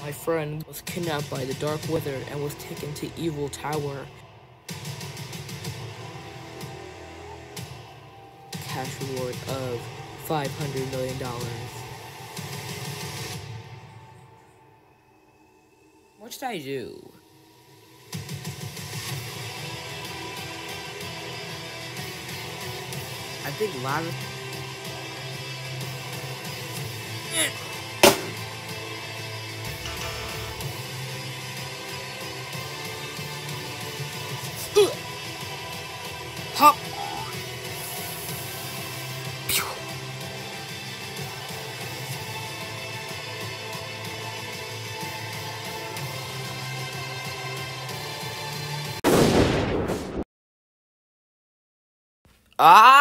My friend was kidnapped by the Dark Wizard and was taken to Evil Tower. Cash reward of $500 million. What should I do? I think Lava... Hop! Ah!